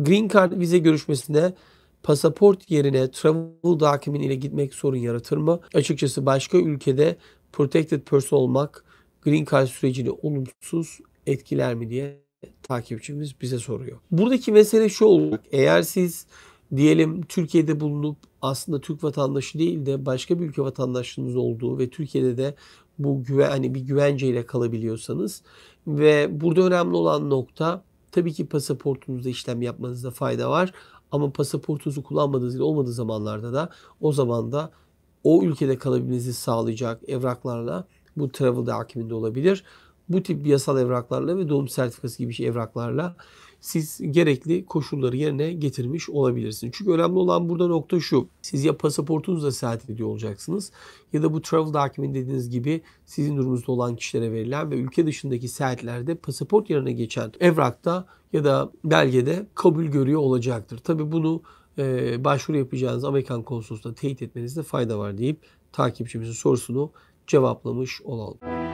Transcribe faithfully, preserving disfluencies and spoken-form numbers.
Green Card vize görüşmesine pasaport yerine travel document ile gitmek sorun yaratır mı? Açıkçası başka ülkede protected person olmak Green Card sürecini olumsuz etkiler mi diye takipçimiz bize soruyor. Buradaki mesele şu olacak. Eğer siz diyelim Türkiye'de bulunup aslında Türk vatandaşı değil de başka bir ülke vatandaşlığınız olduğu ve Türkiye'de de bu güven, hani bir güvenceyle kalabiliyorsanız ve burada önemli olan nokta tabii ki pasaportunuzda işlem yapmanızda fayda var. Ama pasaportunuzu kullanmadığınız ile olmadığı zamanlarda da o zaman da o ülkede kalabilmenizi sağlayacak evraklarla bu travel document olabilir. Bu tip yasal evraklarla ve doğum sertifikası gibi şey evraklarla siz gerekli koşulları yerine getirmiş olabilirsiniz. Çünkü önemli olan burada nokta şu. Siz ya pasaportunuzla seyahat ediyor olacaksınız ya da bu travel document dediğiniz gibi sizin durumunuzda olan kişilere verilen ve ülke dışındaki seyahatlerde pasaport yerine geçen evrakta ya da belgede kabul görüyor olacaktır. Tabii bunu e, başvuru yapacağınız Amerikan konsolosluğuna teyit etmenizde fayda var deyip takipçimizin sorusunu cevaplamış olalım.